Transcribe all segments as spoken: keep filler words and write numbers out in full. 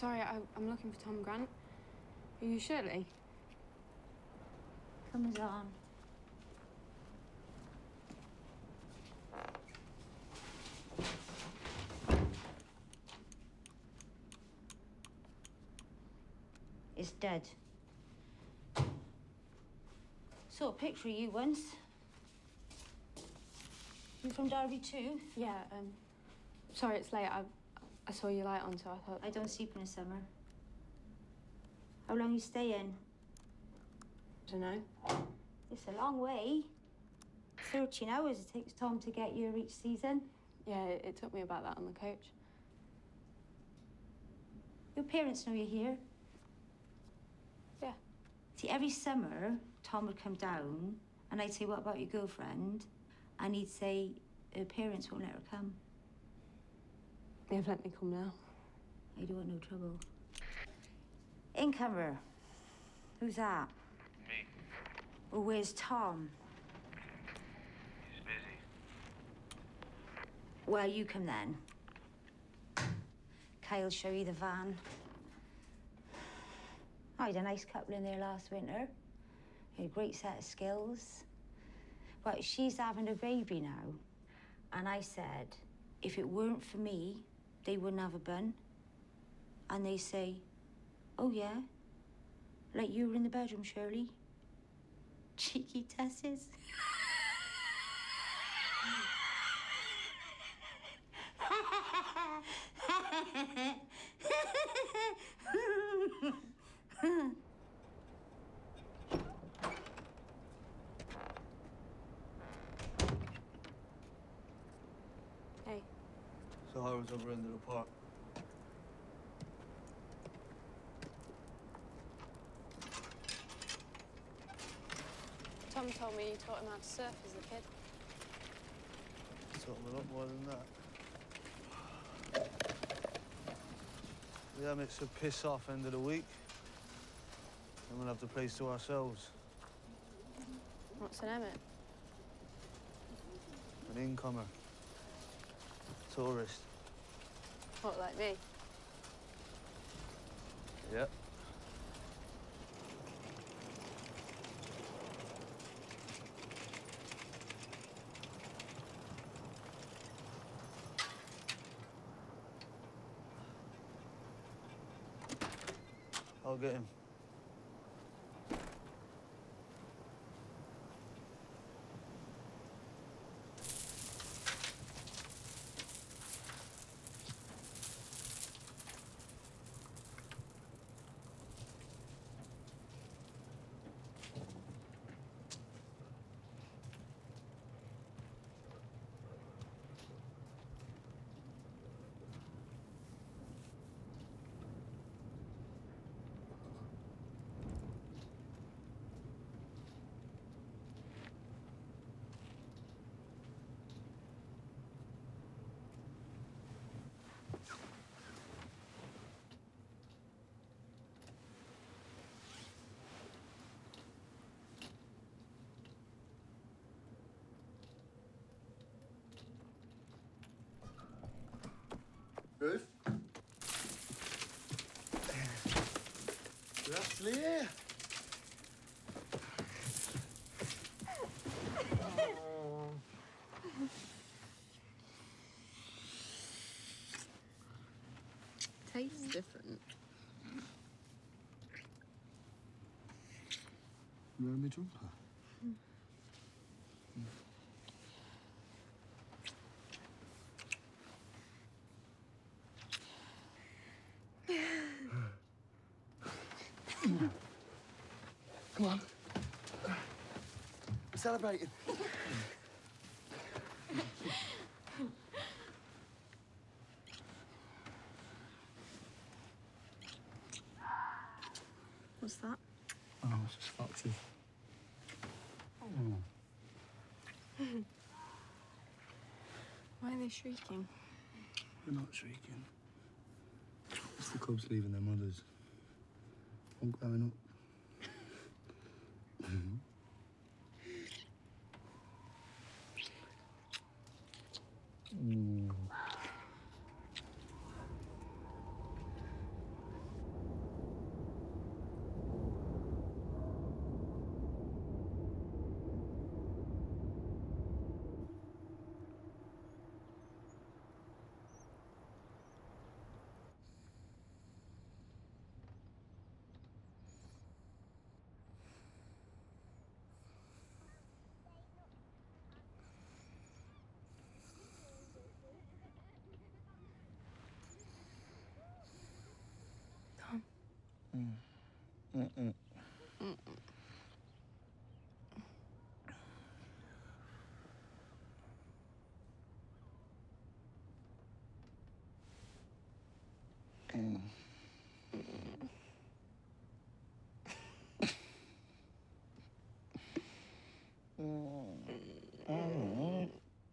Sorry, I, I'm looking for Tom Grant. Are you Shirley? Comes on. It's dead. Saw a picture of you once. You from Derby too? Yeah, um... Sorry, it's late. I, I saw your light on, so I thought... I don't sleep in the summer. How long you staying? I don't know. It's a long way. thirteen hours it takes Tom to get here each season. Yeah, it, it took me about that on the coach. Your parents know you're here? Yeah. See, every summer, Tom would come down, and I'd say, what about your girlfriend? And he'd say, her parents won't let her come. They've let me come now. I don't want no trouble. Incomer. Who's that? Me. Well, where's Tom? He's busy. Well, you come then. Kyle'll show you the van. I had a nice couple in there last winter. Had a great set of skills. But she's having a baby now. And I said, if it weren't for me, they wouldn't have a bun. And they say, oh, yeah? Like you were in the bedroom, Shirley? Cheeky Tesses. Hey. So I was over into the park. Tom told me you taught him how to surf as a kid. Taught him a lot more than that. Yeah, it's a piss off end of the week. And we'll have the place to ourselves. What's an Emmett? An incomer. Tourist. What, like me? Yep. I'll get him. Ruth? You're actually here. Oh. Tastes different. You wearing me jumper? Mm. Mm. Come on. We're celebrating. What's that? Oh, it's just foxes. Oh. Why are they shrieking? They're not shrieking. It's the cubs leaving their mothers. All growing up. Mm-hmm. Mm. Mm-mm. Mm-mm. Mm. Mm.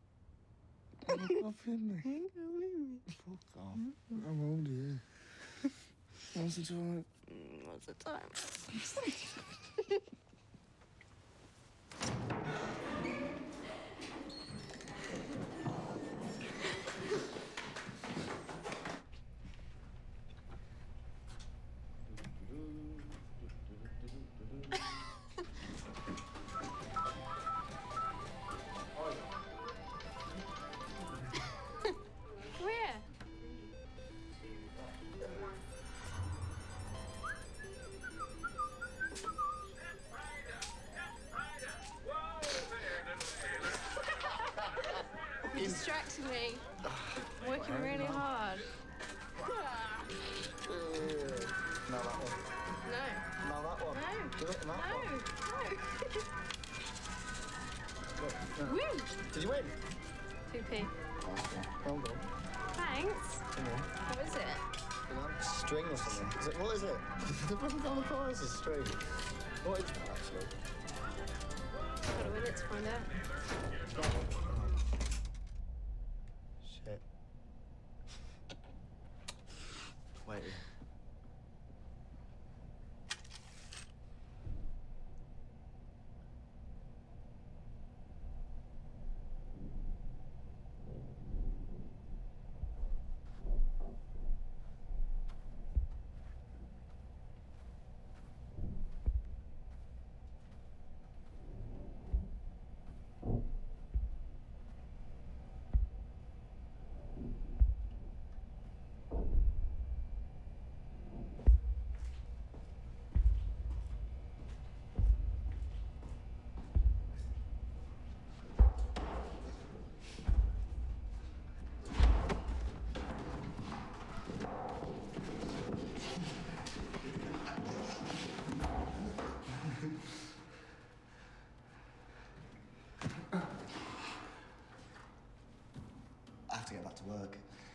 Nothing. Fuck off. I'm older, yeah. What's the time? What's the time? Where? You're distracting me. I'm working really hard. Now that one. No. Now that one. No. Do it, that No. one. No. Look, Woo! did you win? two p. Well done. Thanks. Come on. What is it? String or something. Is it, what is it? The fucking down the prize is string. What is that actually? Gotta win it to find out. Oh. Shit. Wait. I have to get back to work.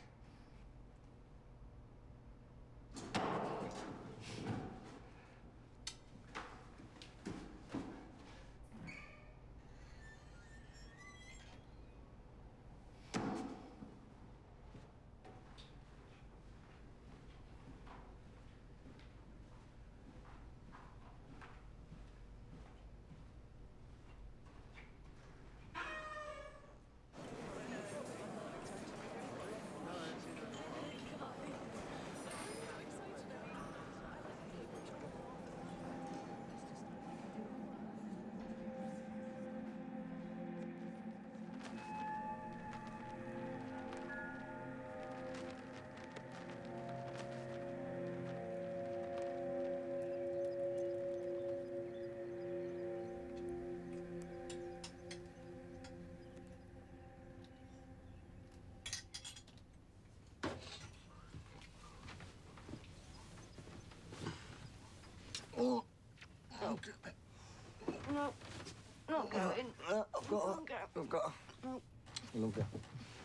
Oh, okay. No. Not going. Uh, I've got her. Not going. I've got her. No. I love you.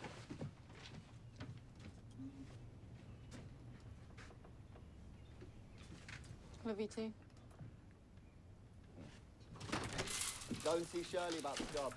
Love you too. Go and see Shirley about the job.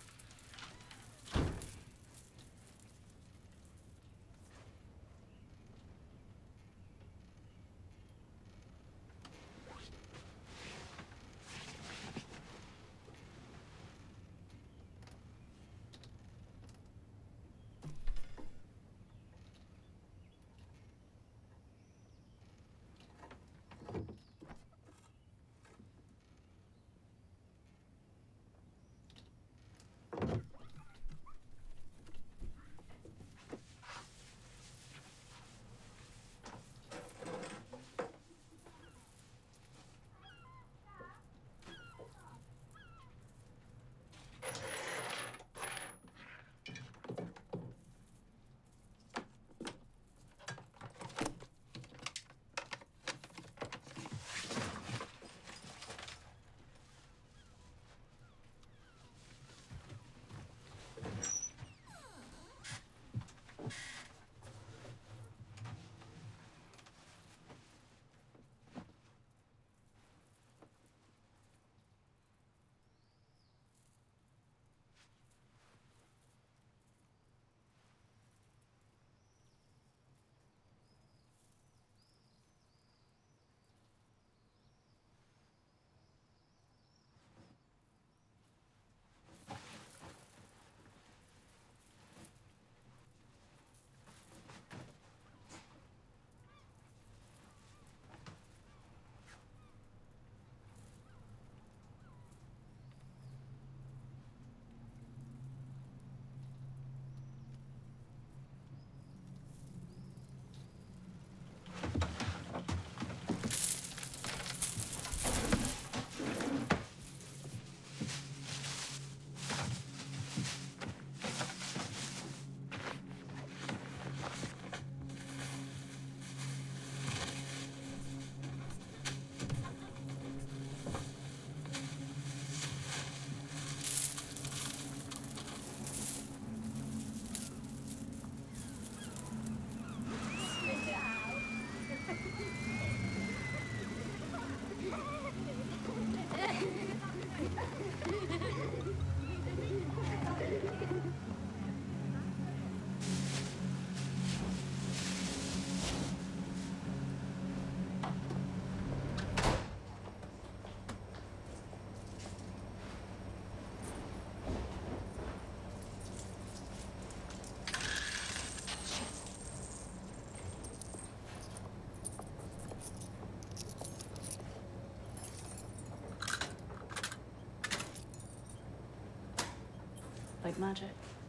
Like magic.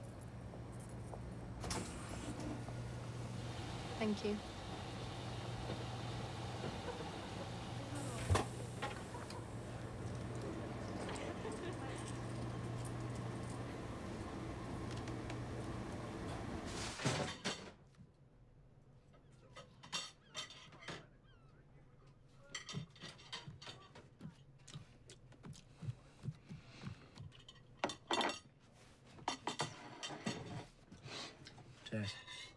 Thank you. Cheers.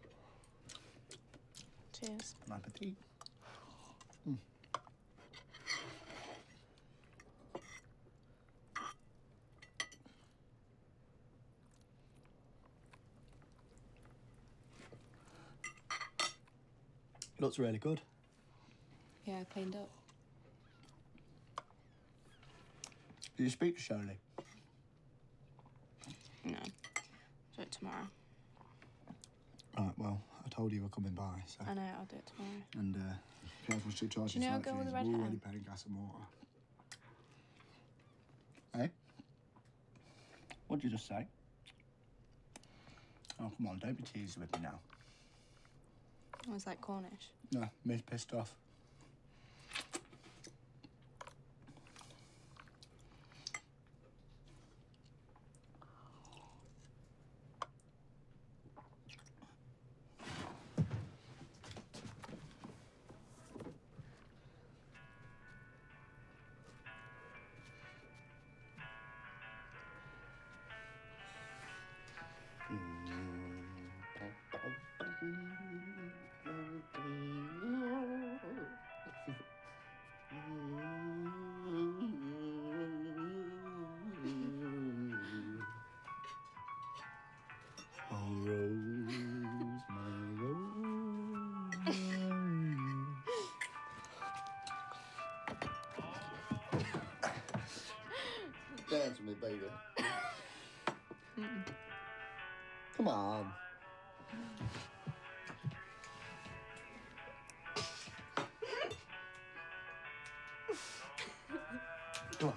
Cheers. Bon appetit. Looks really good. Yeah, cleaned up. Did you speak to Shirley? No. Do it tomorrow. Right, well, I told you you were coming by, so... I know, I'll do it tomorrow. And, uh, careful to charge Do you know a site girl with fees. red We're hair? already paying gas and water. Eh? What'd you just say? Oh, come on, don't be teasing with me now. I was like Cornish. No, Miss pissed off. Oh, Rose, my Rose. Dance with me, baby. Mm-mm. Come on. Come on.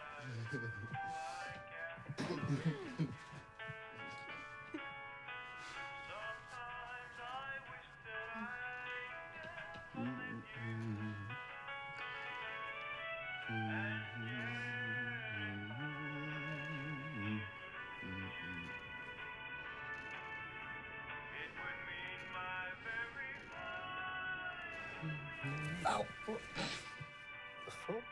Ow. What the fuck?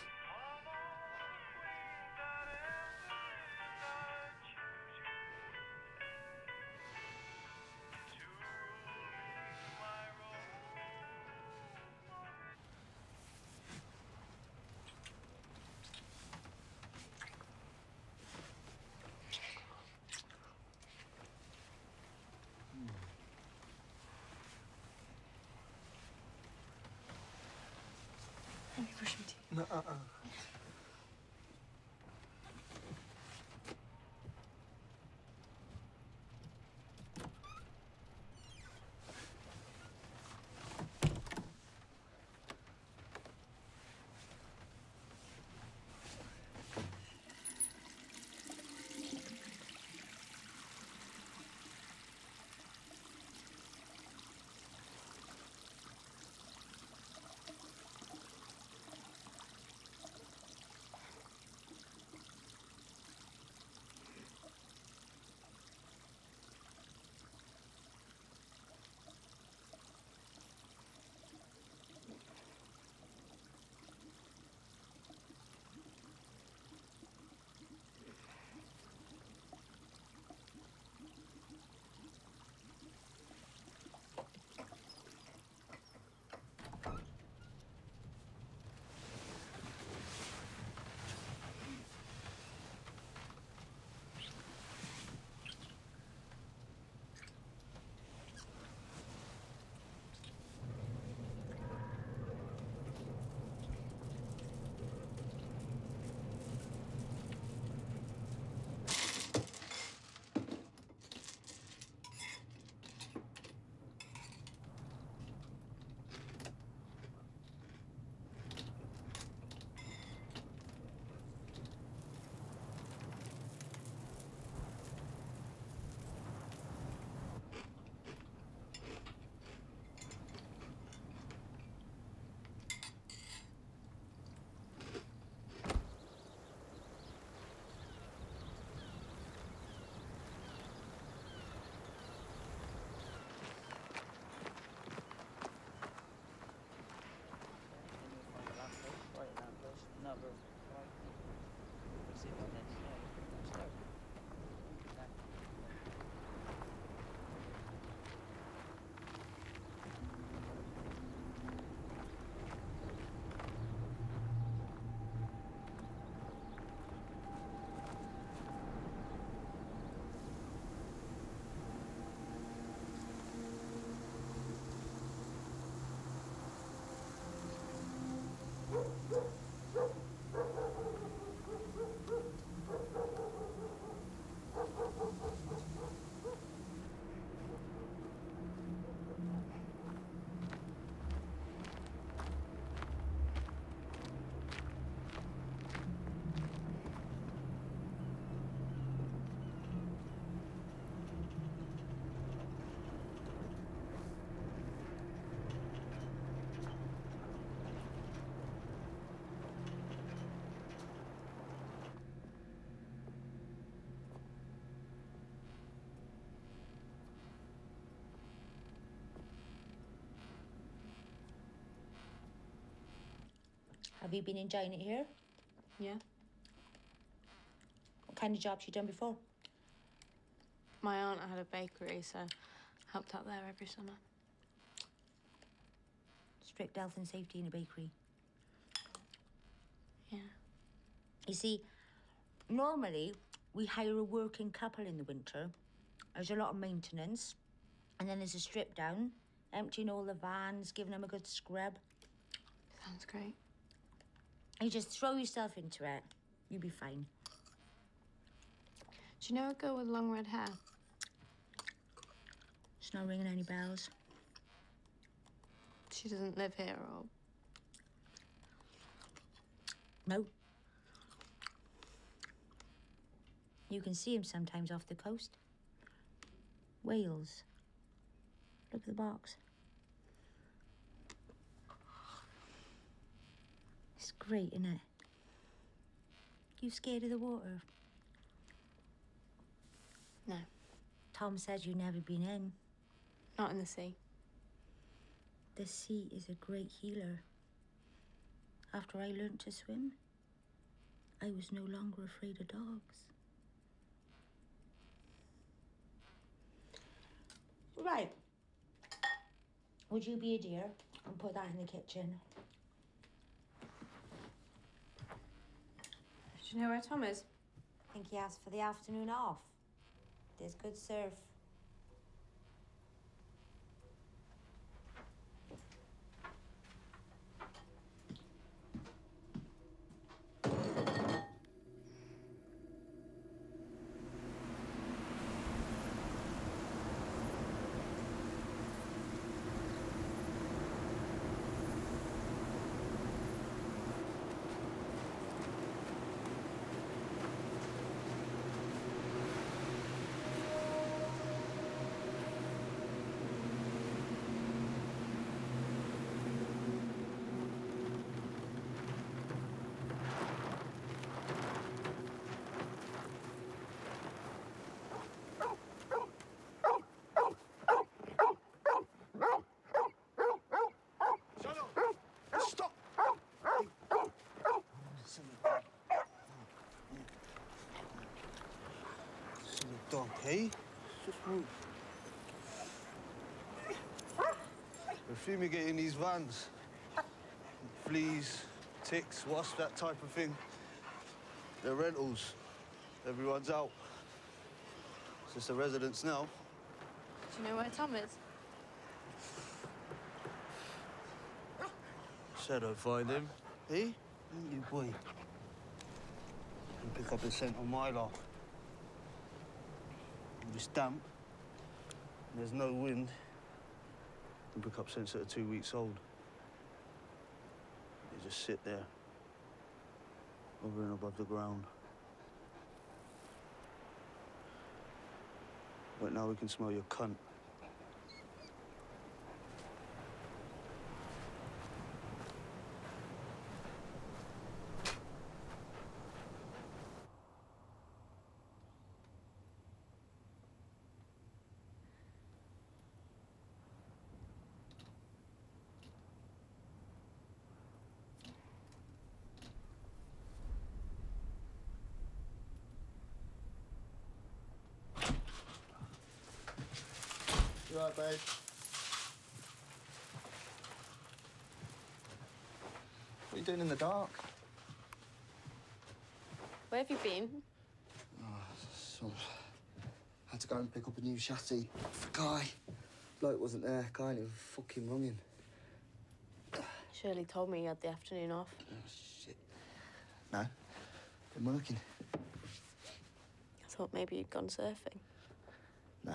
Let me brush my teeth. No, uh-uh. Have you been enjoying it here? Yeah. What kind of jobs you done before? My aunt had a bakery, so helped out there every summer. Strict health and safety in a bakery. Yeah. You see, normally we hire a working couple in the winter. There's a lot of maintenance. And then there's a strip down, emptying all the vans, giving them a good scrub. Sounds great. You just throw yourself into it. You'll be fine. Do you know a girl with long red hair? It's not ringing any bells. She doesn't live here, or... No. You can see him sometimes off the coast. Wales. Look at the box. It's great, isn't it? You scared of the water? No, Tom says you've never been in. not in the sea. The sea is a great healer. After I learned to swim, I was no longer afraid of dogs. Right. Would you be a dear and put that in the kitchen? Do you know where Tom is? I think he asked for the afternoon off. There's good surf. Dog, hey? Just move. We're fumigating these vans. Fleas, ticks, wasps, that type of thing. They're rentals. Everyone's out. It's just the residents now. Do you know where Tom is? Said I'd find him. Hey? Ain't you, boy? And pick up the scent on my lot. If it's damp, and there's no wind, you pick up scents that are two weeks old. They just sit there, over and above the ground. Right now we can smell your cunt. You all right, babe? What are you doing in the dark? Where have you been? Oh, so I had to go and pick up a new chassis for Guy. Bloke wasn't there. Guy ain't even fucking rung him. Shirley told me you had the afternoon off. Oh, shit. No, been working. I thought maybe you'd gone surfing. No.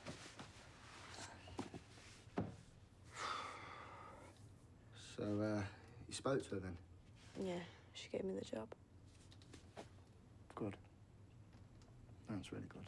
So, uh, you spoke to her then? Yeah, she gave me the job. Good. That's really good.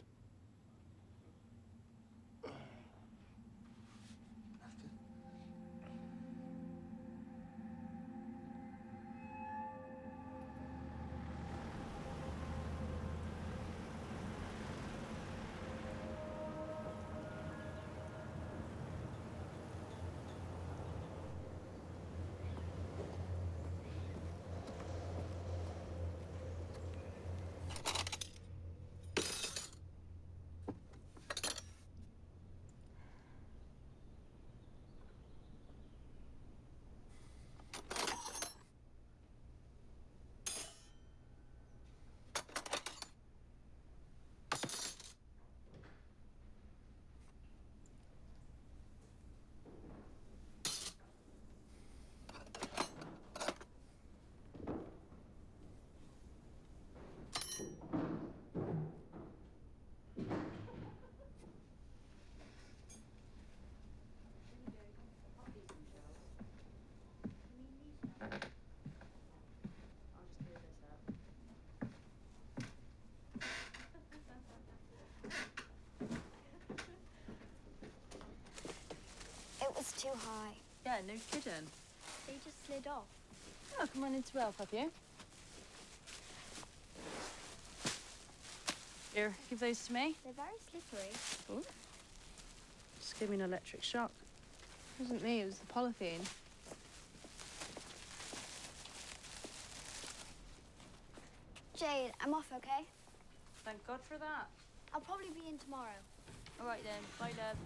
Yeah, no kidding. They just slid off. Oh, come on in to help, have you? Here, give those to me. They're very slippery. Oh. Just give me an electric shock. It wasn't me, it was the polythene. Jade, I'm off, okay? Thank God for that. I'll probably be in tomorrow. All right then, bye, love.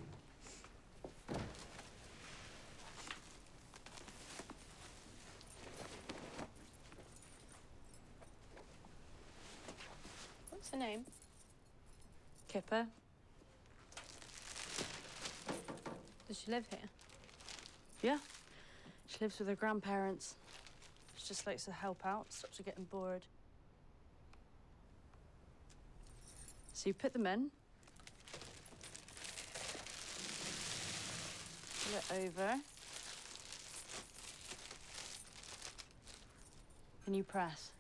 What's her name? Kipper. Does she live here? Yeah. She lives with her grandparents. She just likes to help out, stops her getting bored. So you put them in. Pull it over. And you press.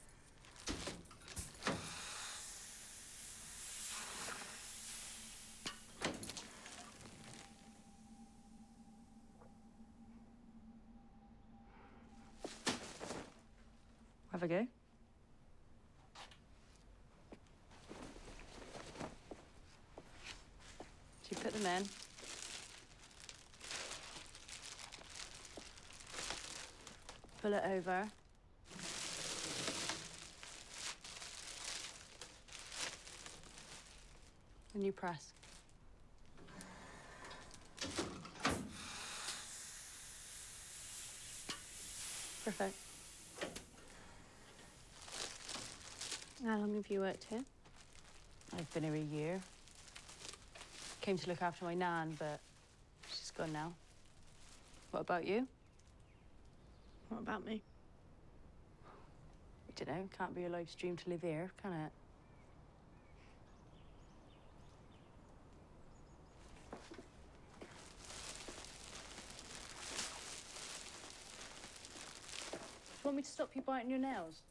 Have a go. So you put them in. Pull it over. And you press. Perfect. How long have you worked here? I've been here a year. Came to look after my nan, but she's gone now. What about you? What about me? I don't know. Can't be your life's dream to live here, can it? Do you want me to stop you biting your nails?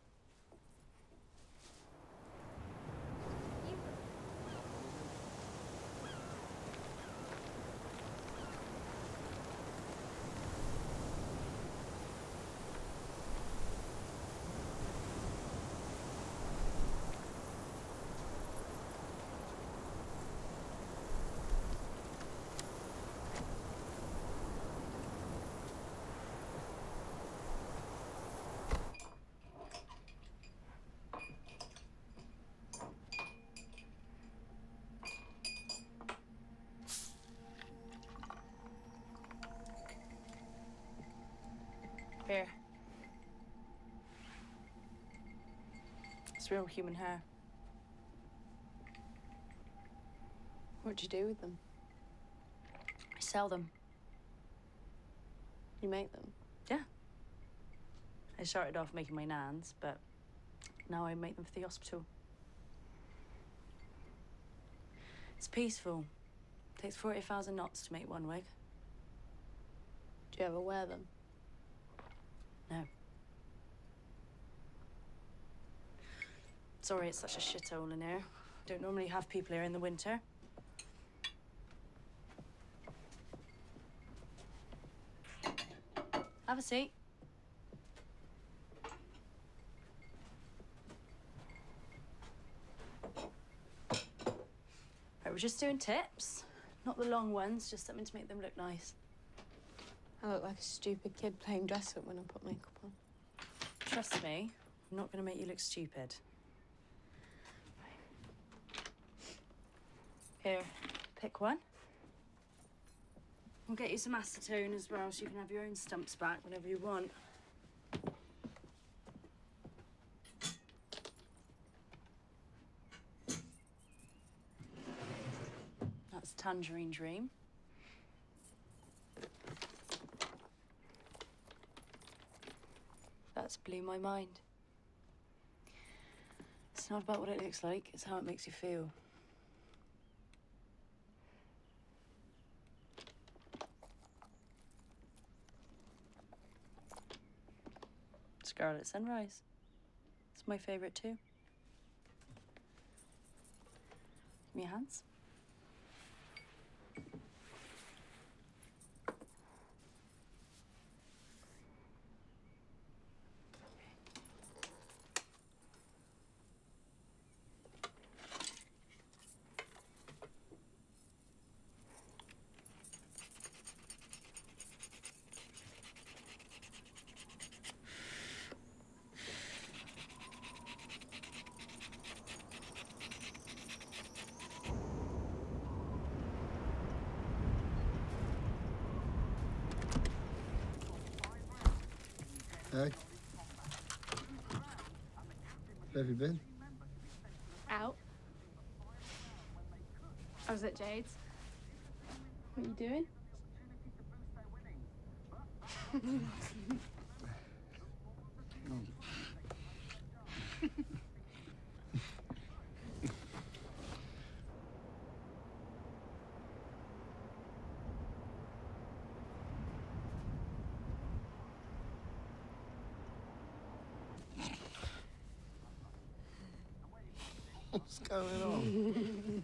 Here. It's real human hair. What do you do with them? I sell them. You make them? Yeah. I started off making my nans, but now I make them for the hospital. It's peaceful. It takes forty thousand knots to make one wig. Do you ever wear them? No. Sorry, it's such a shithole in here. Don't normally have people here in the winter. Have a seat. Right, we're just doing tips. Not the long ones, just something to make them look nice. I look like a stupid kid playing dress up when I put makeup on. Trust me, I'm not going to make you look stupid. Here, pick one. We'll get you some acetone as well, so you can have your own stumps back whenever you want. That's Tangerine Dream. That's Blew My Mind. It's not about what it looks like, it's how it makes you feel. Scarlet Sunrise. It's my favourite too. Give me your hands. Hey. Where have you been? Out. I was at Jade's. What are you doing? What's going on?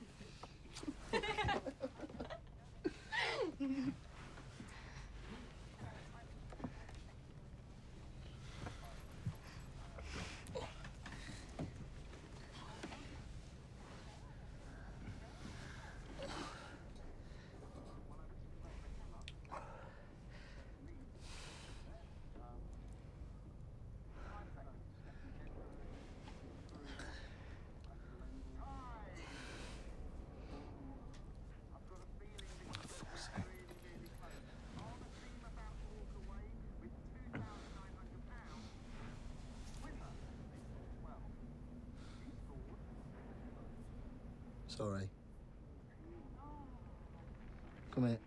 Sorry. Come here.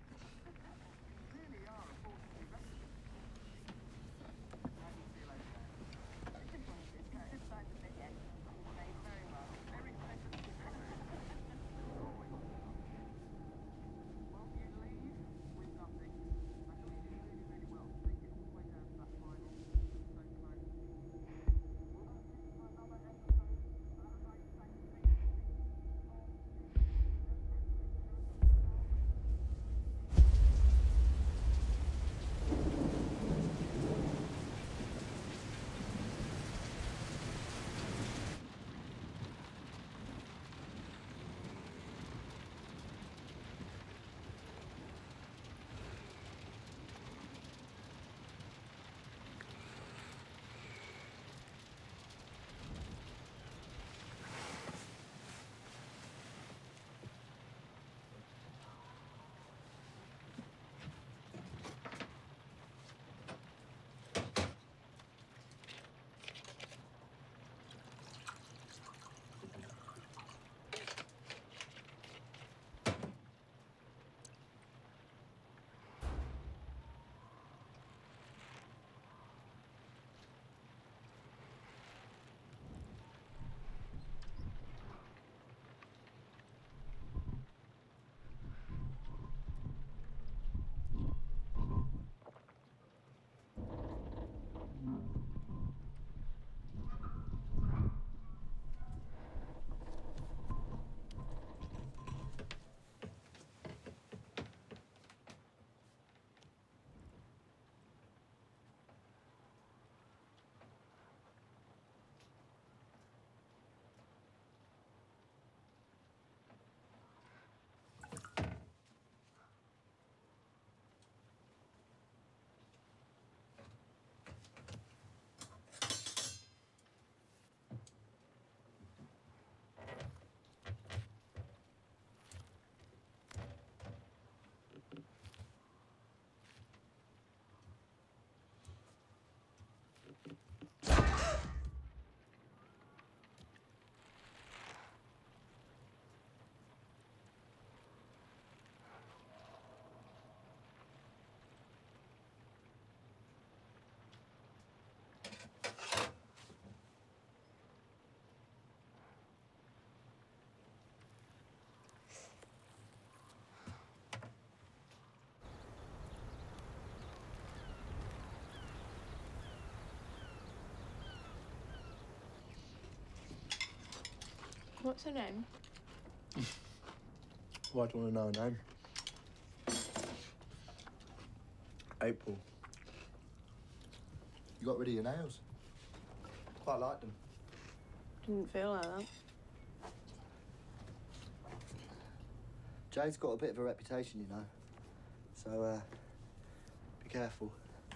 What's her name? Why do you want to know her name? April. You got rid of your nails. Quite liked them. Didn't feel like that. Jade's got a bit of a reputation, you know. So, uh, be careful.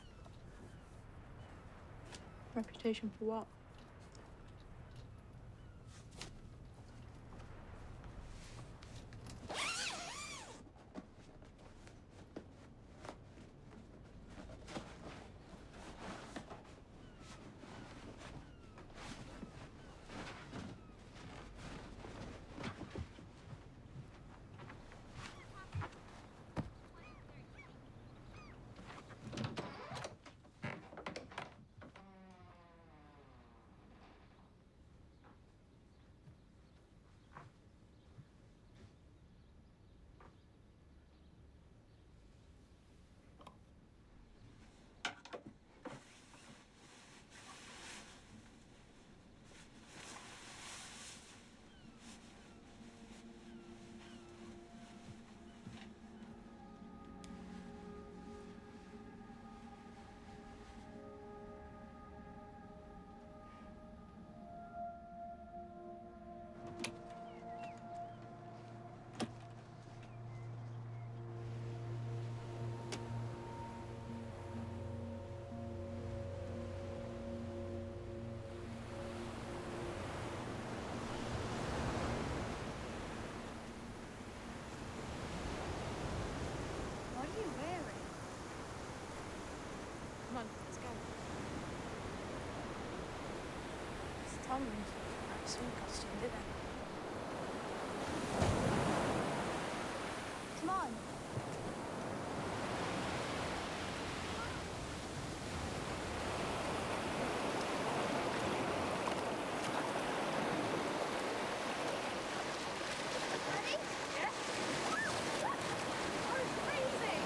Reputation for what? Bond like, swim costume, did they? Come on. Ready? Yeah. Oh, it's freezing.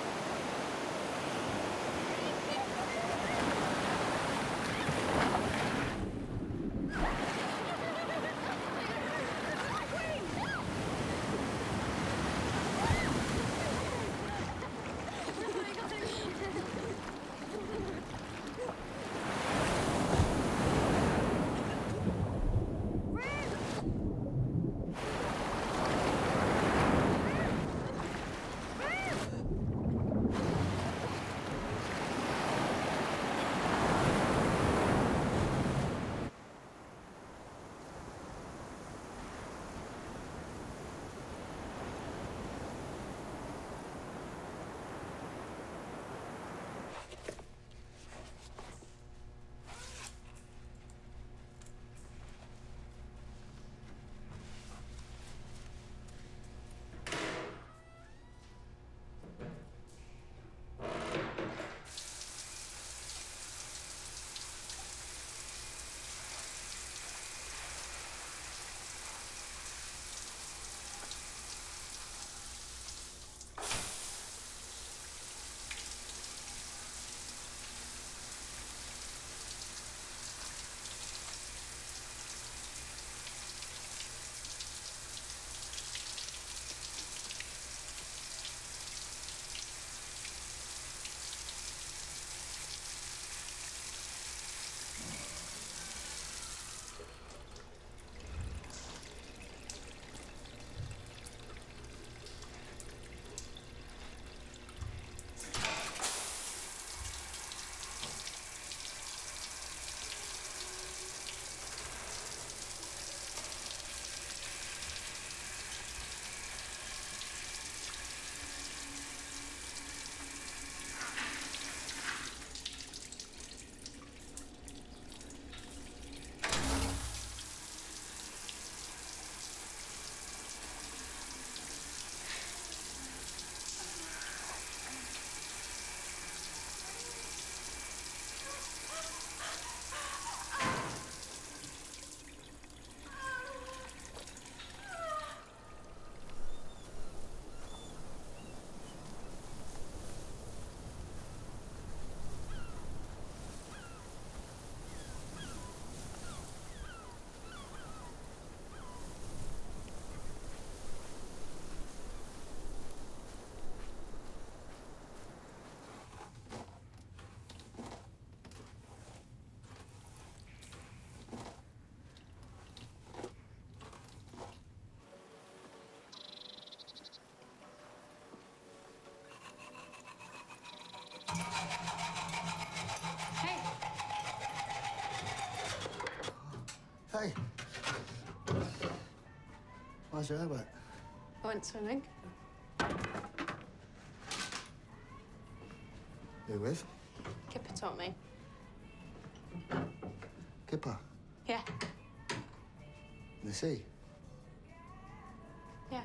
Hey. Why's your hair wet? I went swimming. Who with? Kipper taught me. Kipper? Yeah. In the sea? Yeah.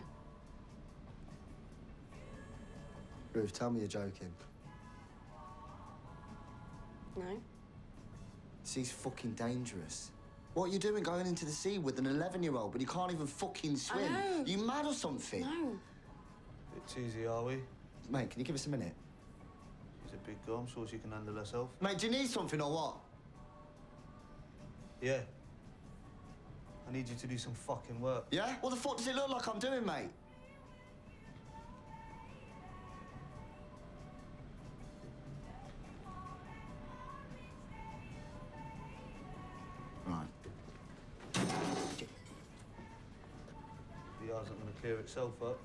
Ruth, tell me you're joking. No. Sea's fucking dangerous. What are you doing going into the sea with an eleven-year-old when you can't even fucking swim? know. You mad or something? No. Bit cheesy, are we? Mate, can you give us a minute? She's a big girl. I'm sure she can handle herself. Mate, do you need something or what? Yeah. I need you to do some fucking work. Yeah? What the fuck does it look like I'm doing, mate? Right. The yar's not going to clear itself up.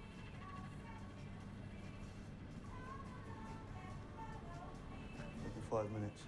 Maybe five minutes.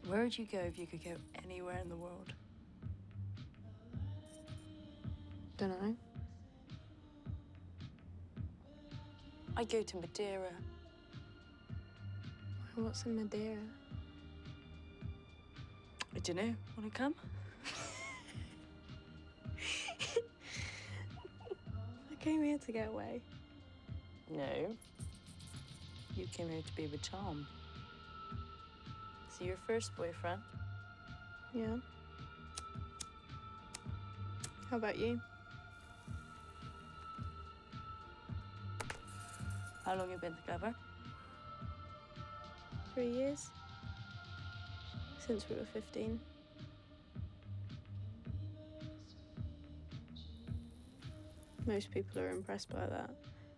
Where would you go if you could go anywhere in the world? Don't know. I'd go to Madeira. What's in Madeira? I don't know. Want to come? I came here to get away. No. You came here to be with Tom. So your first boyfriend? Yeah. How about you? How long you been together? Three years. Since we were fifteen. Most people are impressed by that.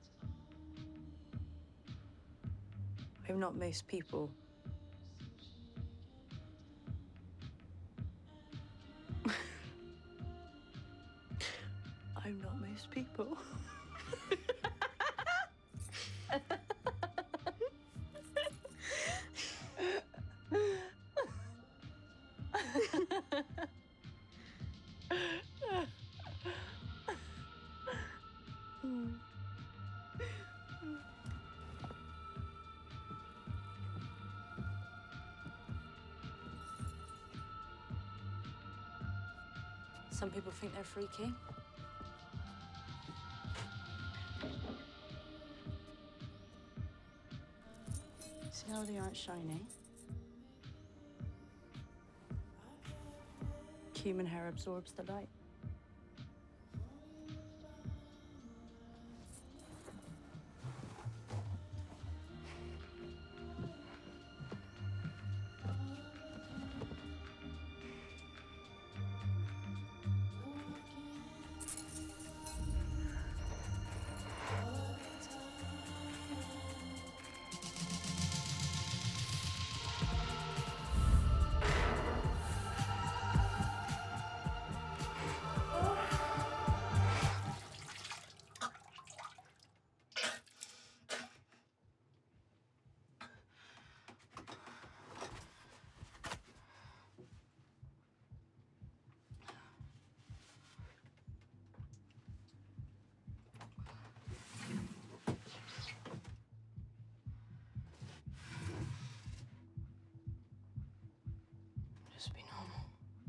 I'm not most people. I'm not most people. Some people think they're freaky. See how they aren't shiny? Human hair absorbs the light. Just be normal.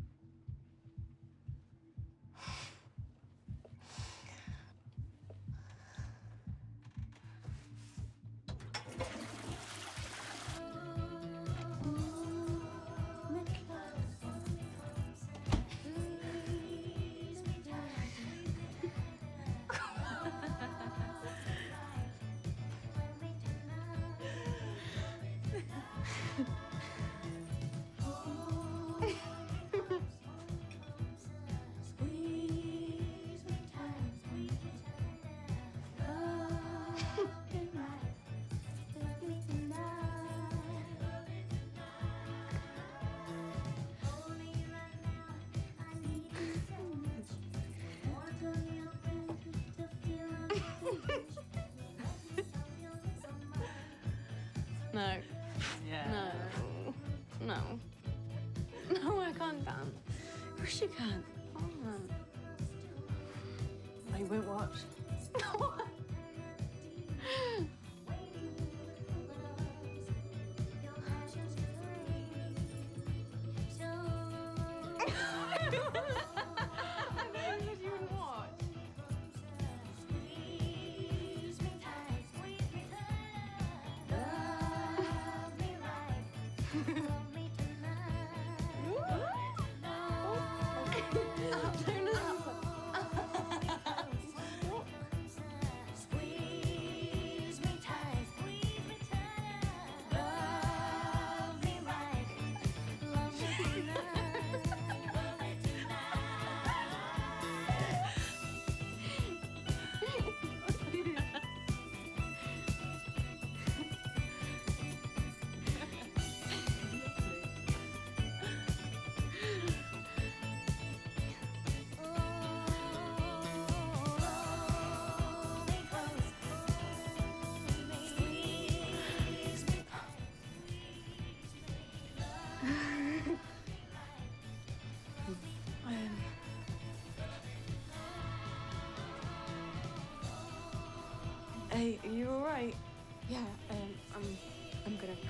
No. Yeah. No. No. No, I can't dance. Of course you can. Oh, I won't watch.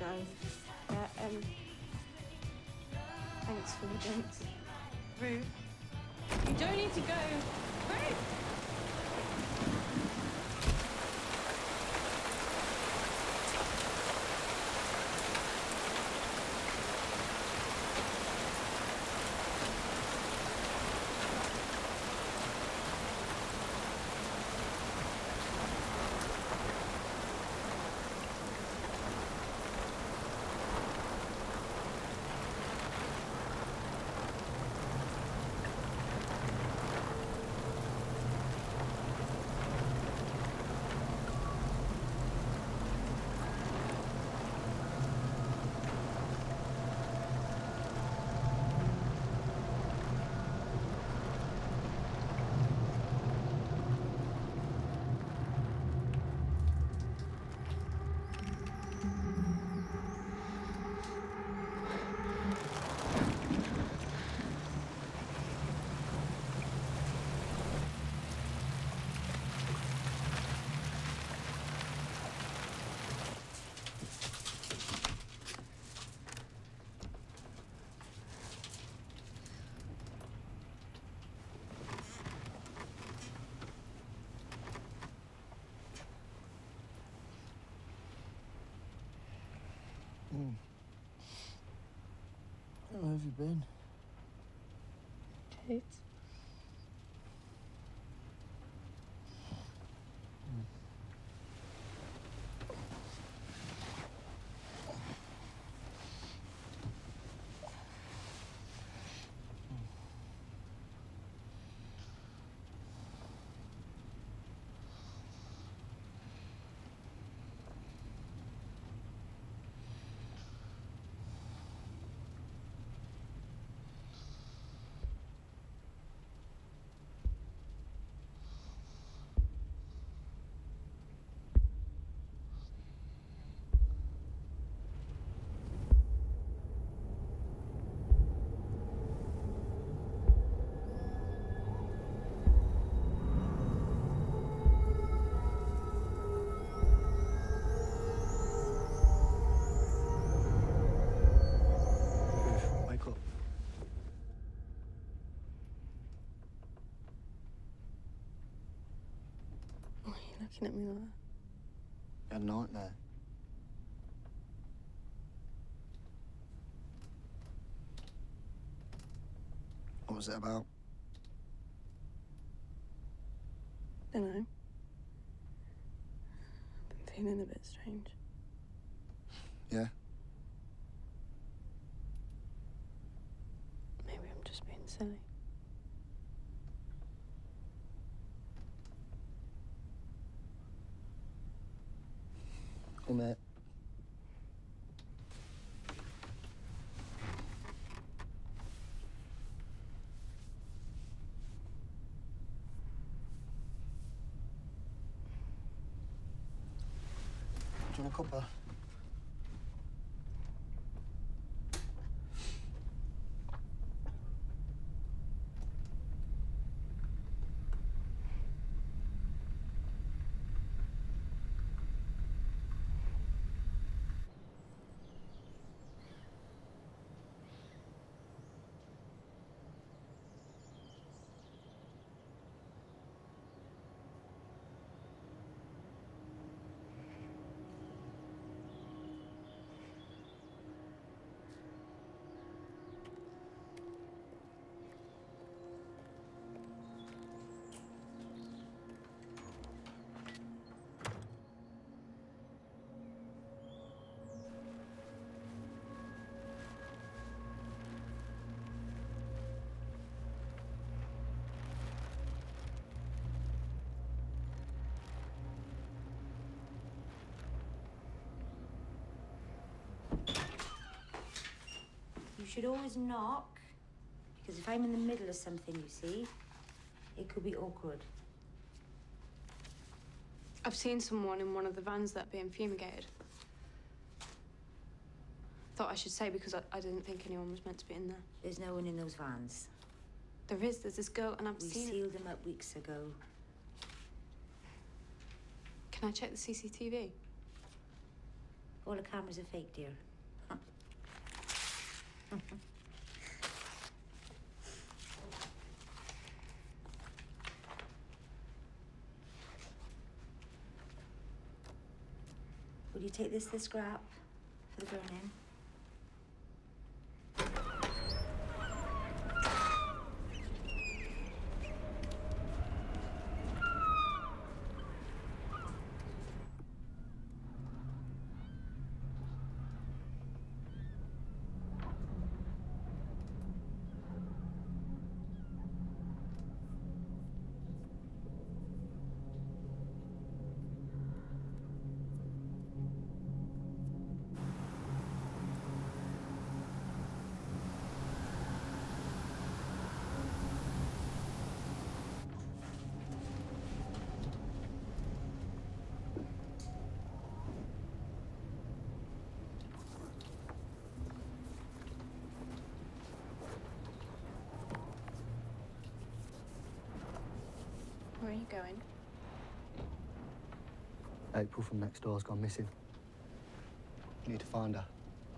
Yeah, um... Thanks for the drinks. Ruth, you don't need to go. Ruth! Mm. Where have you been? Kate. Wake up. Why are you looking at me like that? You had a nightmare. What was it about? Dunno. I've been feeling a bit strange. Yeah? Maybe I'm just being silly. Well, mate. Do you want a cuppa? You should always knock, because if I'm in the middle of something, you see, it could be awkward. I've seen someone in one of the vans that are being fumigated. Thought I should say because I, I didn't think anyone was meant to be in there. There's no one in those vans. There is. There's this girl, and I've We seen it. sealed them up weeks ago. Can I check the C C T V? All the cameras are fake, dear. Will you take this to the scrap for the burning? Where are you going? April from next door's gone missing. Need to find her.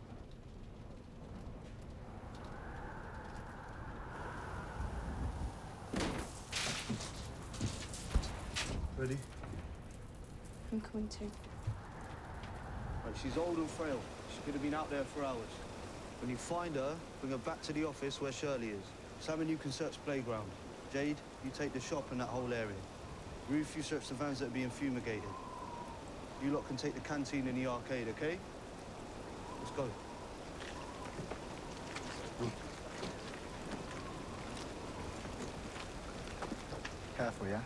Ready? I'm coming too. Right, she's old and frail. She could have been out there for hours. When you find her, bring her back to the office where Shirley is. Sam and you can search playground. Jade, you take the shop and that whole area. Ruth, you search the vans that are being fumigated. You lot can take the canteen and the arcade, okay? Let's go. Careful, yeah?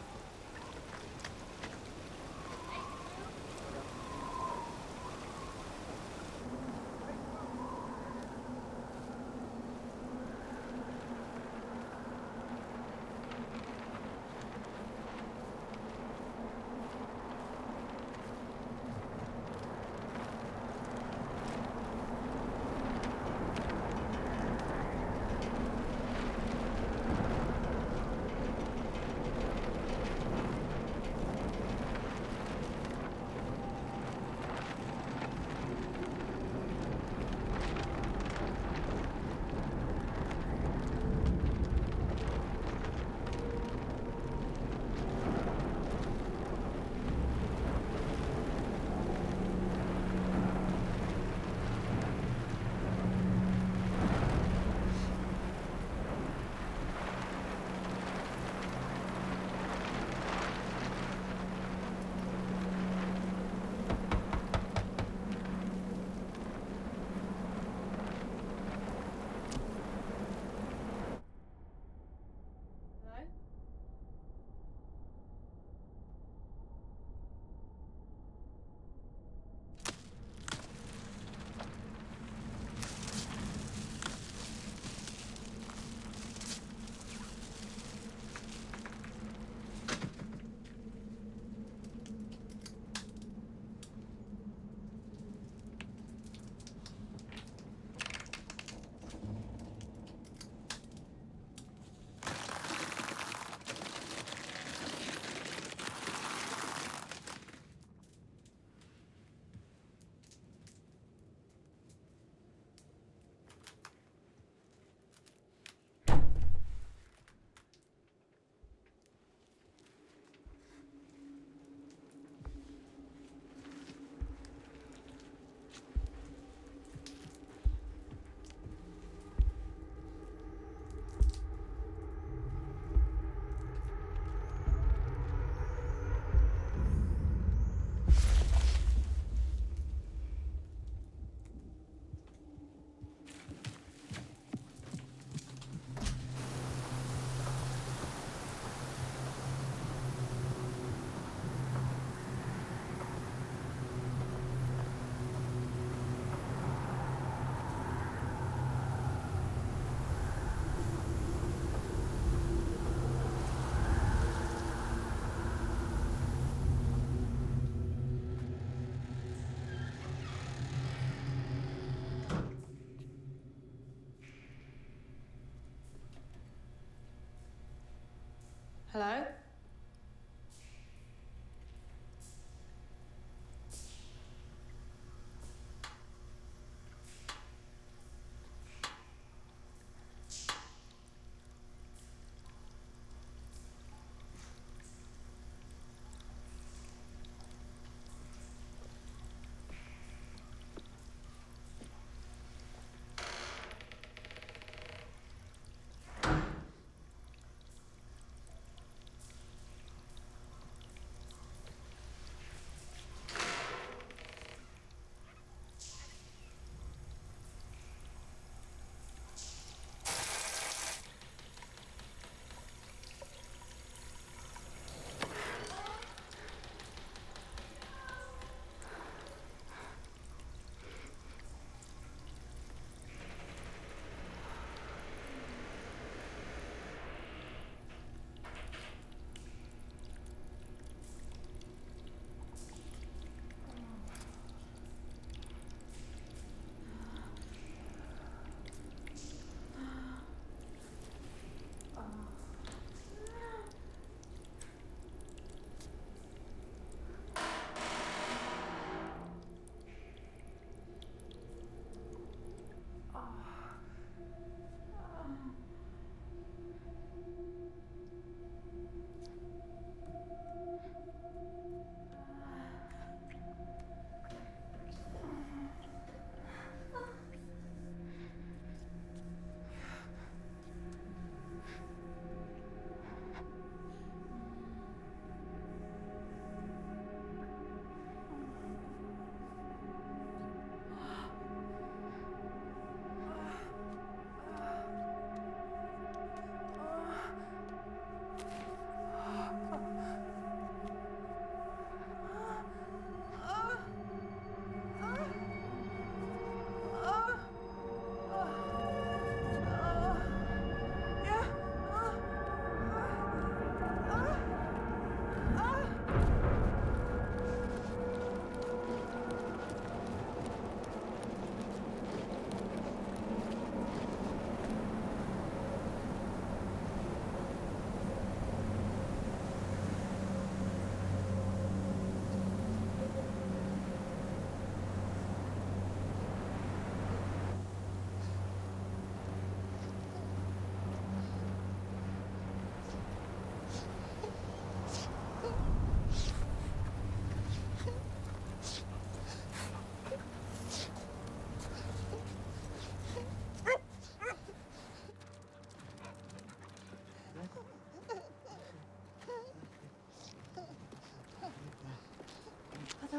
Hello?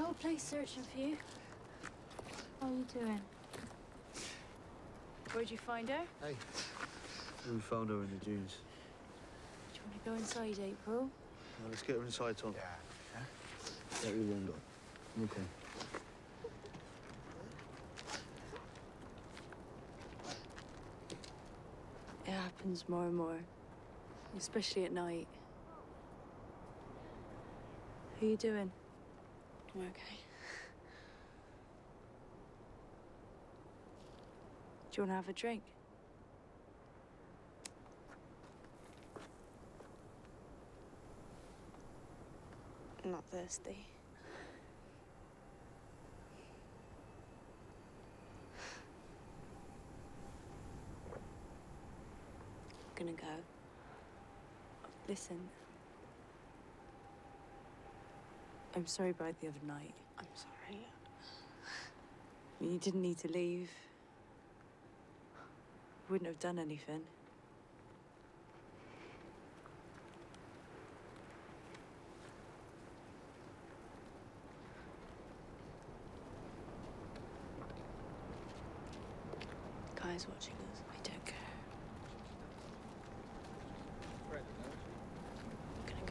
whole place searching for you. How are you doing? Where'd you find her? Hey. We found her in the dunes. Do you want to go inside, April? Now, let's get her inside, Tom. Yeah. Get her warmed up. Okay. It happens more and more, especially at night. How you doing? I'm okay. Do you want to have a drink? I'm not thirsty. Gonna go. Listen. I'm sorry about the other night. I'm sorry. I mean, you didn't need to leave. Wouldn't have done anything. Guy's watching us. I don't care. I'm gonna go.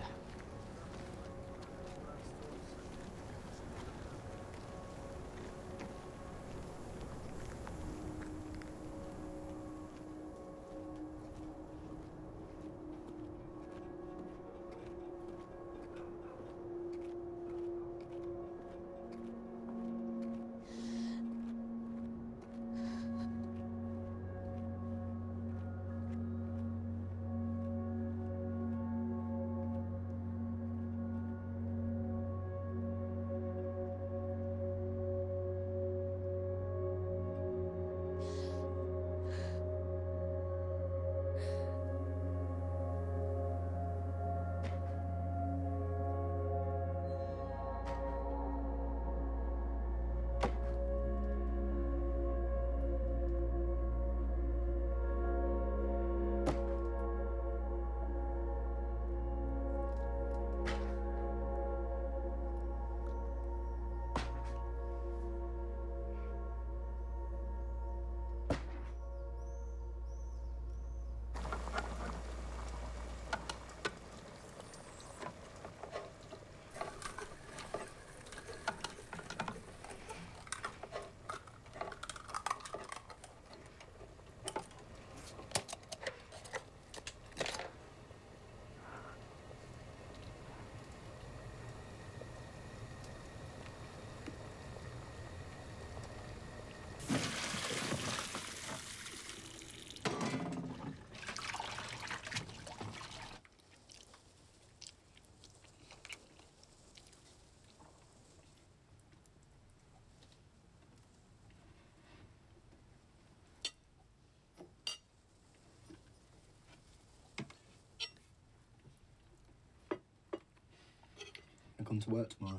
I come to work tomorrow.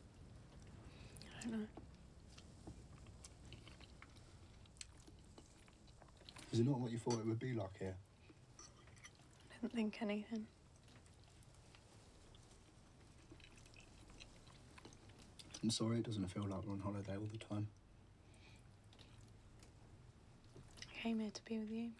I don't know. Is it not what you thought it would be like here? I didn't think anything. I'm sorry it doesn't feel like we're on holiday all the time. I came here to be with you.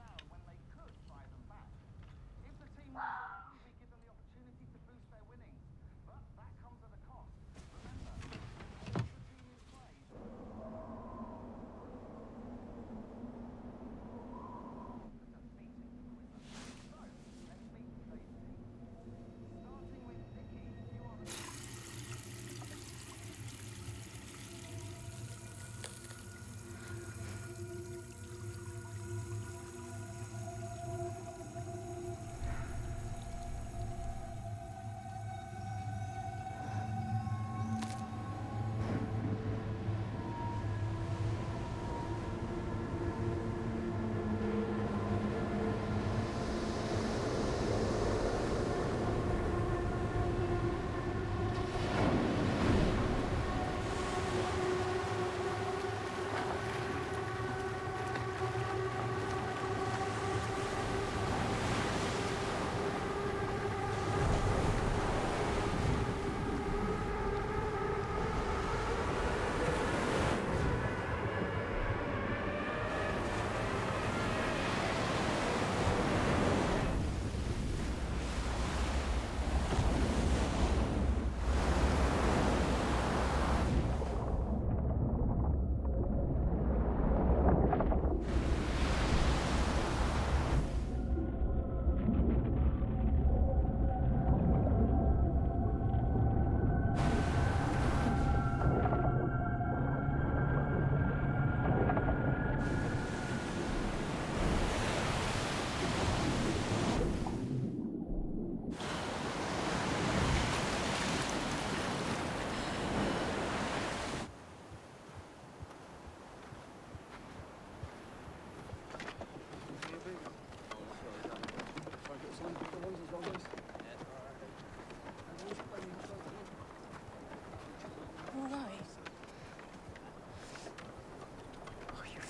Be given the opportunity to boost their winnings.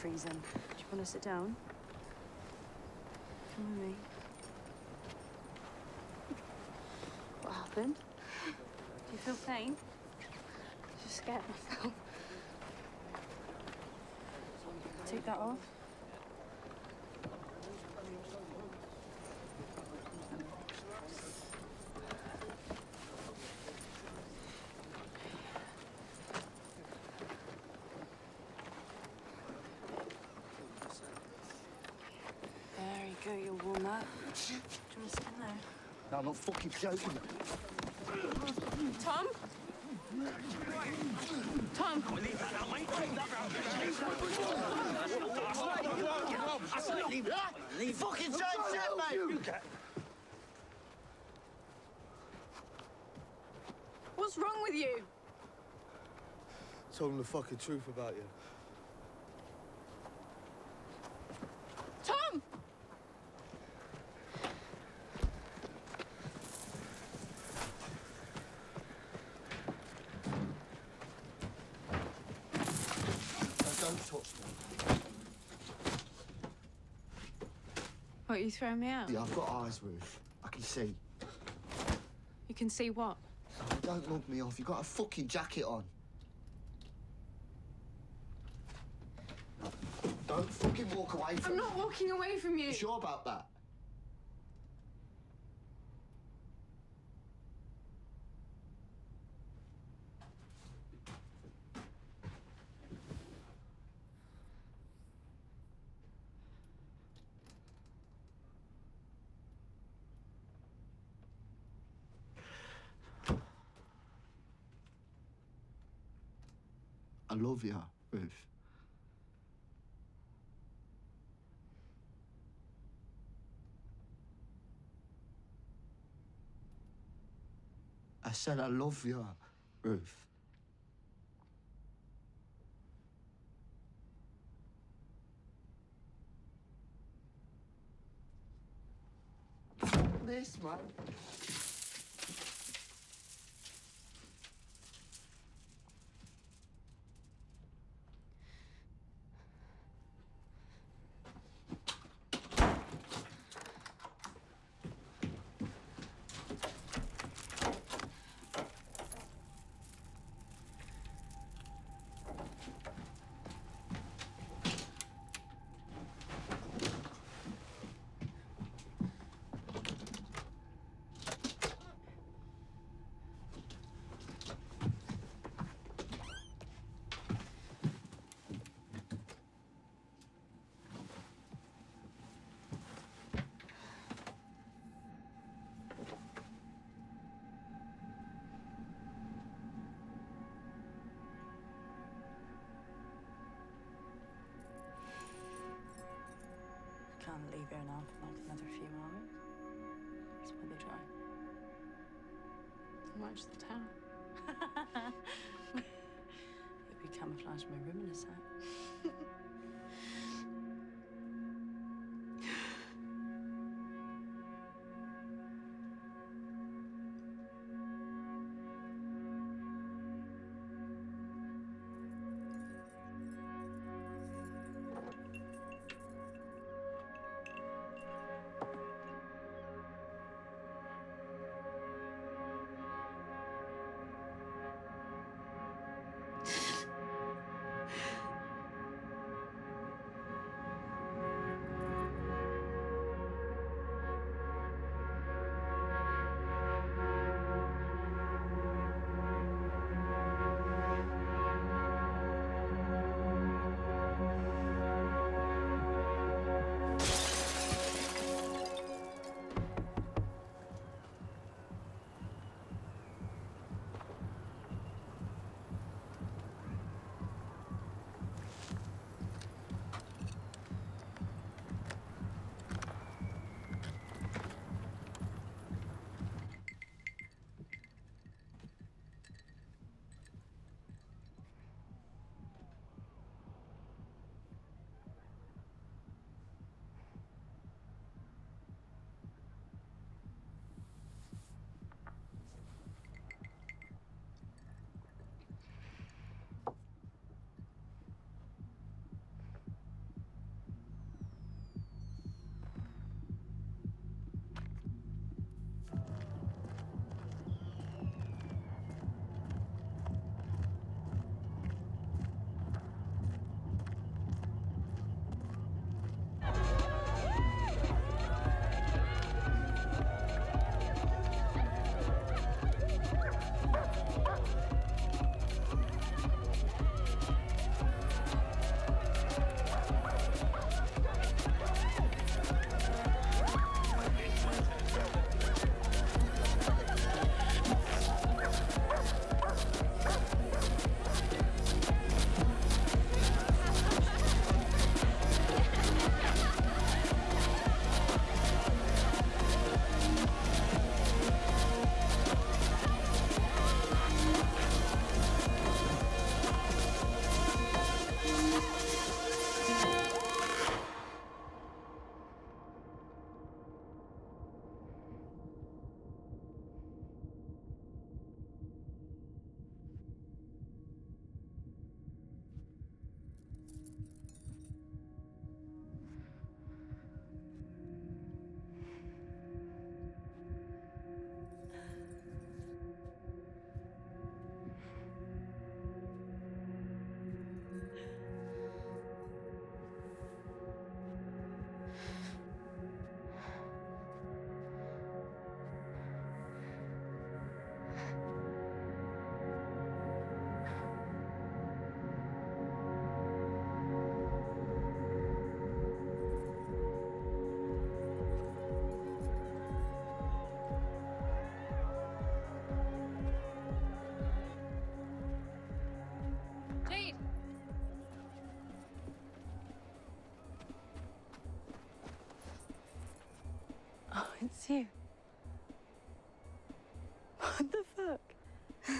freezing. Do you want to sit down? Come with me. What happened? Do you feel pain? Just scared myself. Take that off. There you go, you're warm up. Do you want to sit in there? No, I'm not fucking joking. Tom? Tom? You fucking changed shit, mate! What's wrong with you? Told him the fucking truth about you. Tom! Don't touch me. What, you throwing me out? Yeah, I've got eyes, Ruth. I can see. You can see what? Oh, don't mug me off. You've got a fucking jacket on. Don't fucking walk away from I'm me. not walking away from you. You sure about that? I love you, Ruth. I said I love you, Ruth. This, man. Can't leave here now for like another few hours. That's why they try. How much the town? It'll be camouflage in my room in a sec. It's you. What the fuck?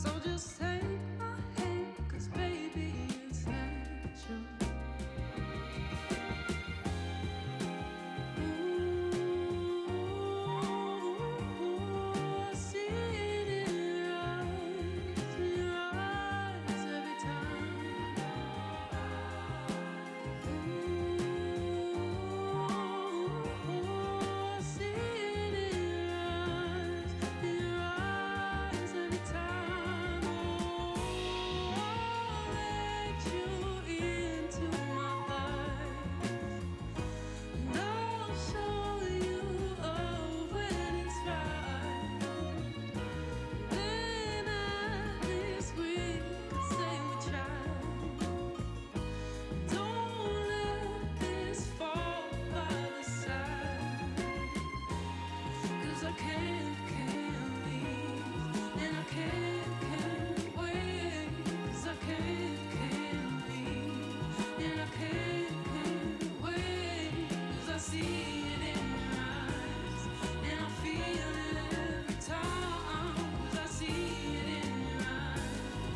So just take my hand, 'cause baby, it's natural. Ooh, I see it in your eyes, in your eyes every time. Ooh, I see it in your eyes, in your eyes every time. Oh, I'll let you into my life. And I'll show you oh, when it's right. Then at least we can say we tried. Don't let this fall by the side. 'Cause I can't, can't leave. And I can't, can't wait. 'Cause I can't, can't leave. And I can't, can't wait. 'Cause I see it in your eyes. And I feel it every time. 'Cause I see it in your eyes.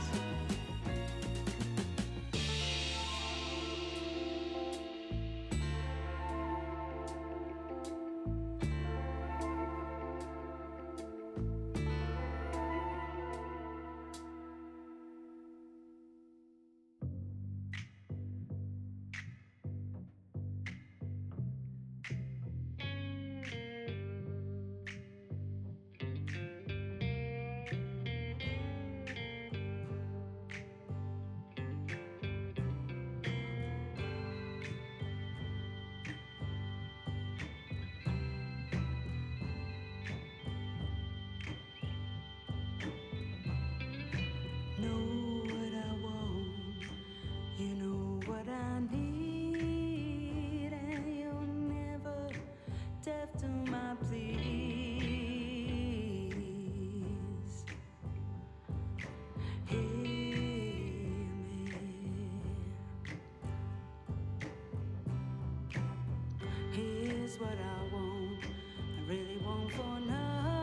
Know what I want, you know what I need, and you're never deaf to my pleas. Hear me. Here's what I want, I really want for nothing.